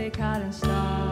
be counting stars.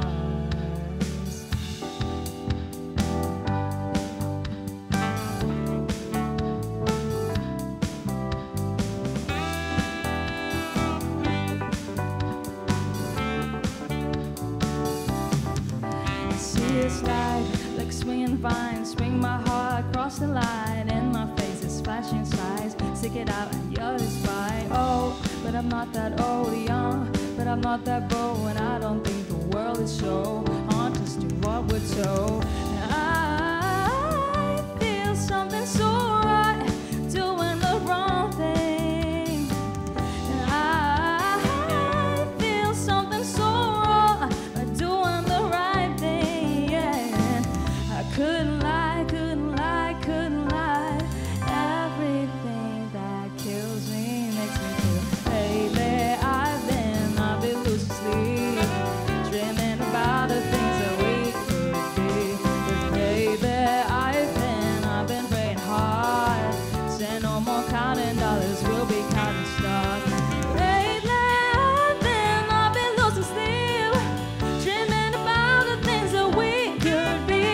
Slide like swinging vines, swing my heart across the line, and my face is flashing sighs. Stick it out and you're the spy. Oh, but I'm not that old, young, but I'm not that bold, and I don't think the world is so honest to what we're told. And I feel something so right, doing the wrong thing. And I feel something so wrong, doing the right thing. Couldn't lie, couldn't lie, couldn't lie. Everything that kills me makes me feel. Lately I've been losing sleep, dreaming about the things that we could be. But baby, I've been praying hard. Say no more counting dollars, we'll be counting stars. Lately I've been losing sleep, dreaming about the things that we could be.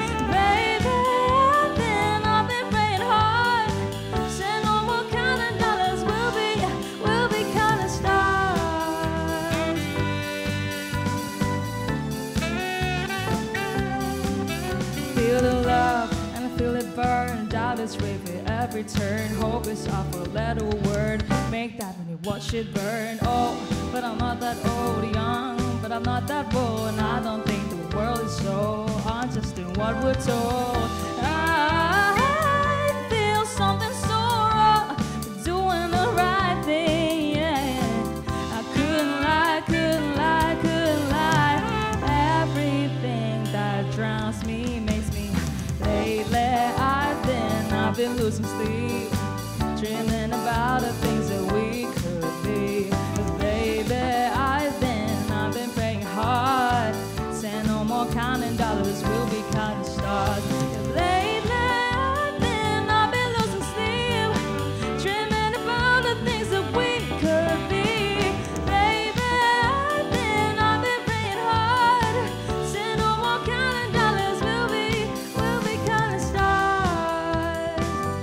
Feel the love and I feel it burn. Doubt is river every turn. Hope is off a letter word. Make that when you watch it burn. Oh, but I'm not that old, young, but I'm not that bold, and I don't think the world is so. I'm just doing what we're told. I feel something so wrong, doing the right thing. I couldn't lie, couldn't lie, couldn't lie. Everything that drowns me makes me. Lately I've been losing sleep, dreaming about the things that we could be. But baby, I've been praying hard. Say no more counting dollars, we'll be counting stars. Lately I've been losing sleep, dreaming about the things that we could be. Baby, I've been praying hard. Say no more counting dollars, we'll be counting stars.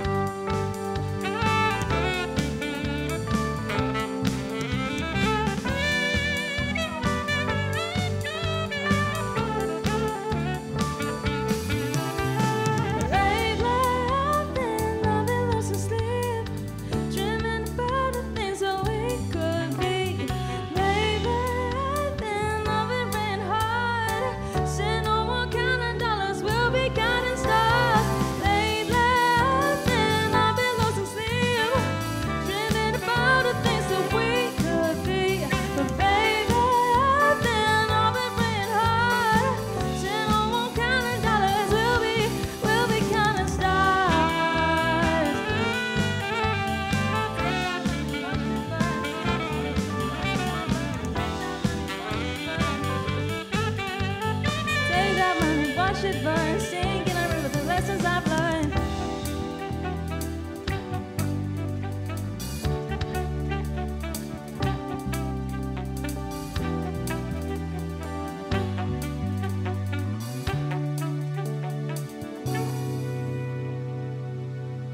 Watch it burn, sing in a river the lessons I've learned.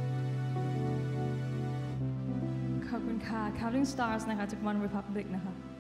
Counting stars นะคะจาก One Republic นะคะ